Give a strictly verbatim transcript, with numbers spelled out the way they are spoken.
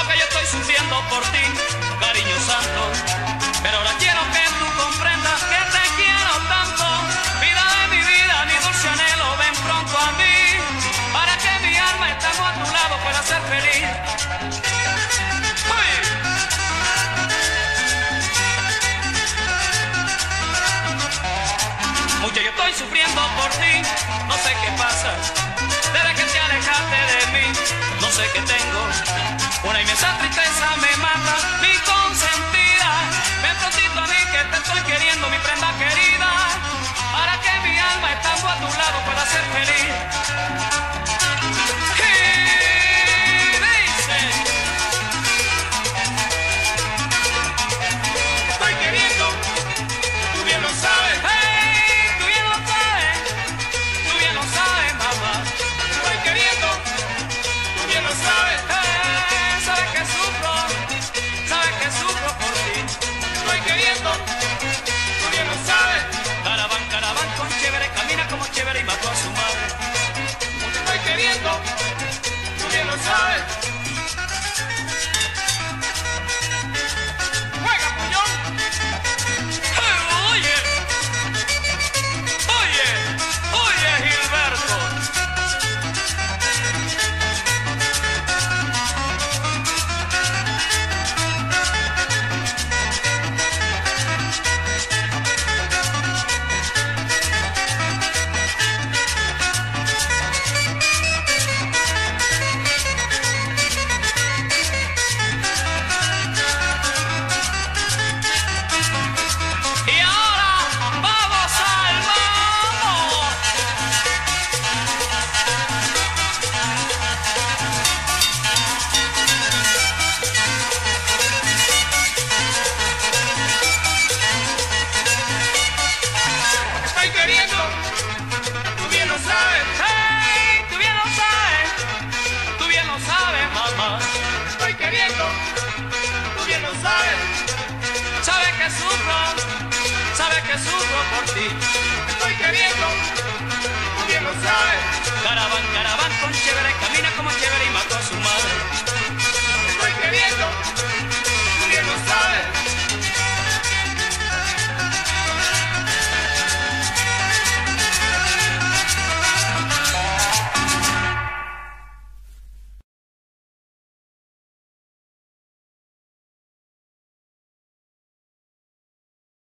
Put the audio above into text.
lo que yo estoy sufriendo por ti, cariño santo. Pero ahora quiero que tú comprendas que te quiero tanto. Vida de mi vida, mi dulce anhelo, ven pronto a mí, para que mi alma estando a tu lado pueda ser feliz. ¡Uy! Mucho yo estoy sufriendo por ti, no sé qué pasa, desde que te alejaste de mí, no sé qué tengo, una inmensa tristeza me mata, mi consentida, ven prontito a mí que te estoy queriendo, mi prenda querida, para que mi alma estando a tu lado pueda ser feliz. Y dice, te estoy queriendo, tú bien lo sabes. Hey, tú bien lo sabes, tú bien lo sabes, mamá. Te estoy queriendo, tú bien lo sabes. Hey, sabes que sufro, sabes que sufro por ti. Te estoy queriendo, tú bien lo sabes. Caraván, caraván con chévere, camina como chévere y mató a su madre. Te estoy queriendo, tú bien lo sabes. ¡Juega, puñón! Hey, oye, oye, oye, Gilberto. Y ahora vamos al mambo. Te estoy queriendo, tú bien lo sabes. Hey, tú bien lo sabes, tú bien lo sabes, mamá. Te estoy queriendo, tú bien lo sabes. Sabes que sufro, sabes que sufro por ti. Te estoy queriendo, tú bien lo sabes. Caraván, caraván.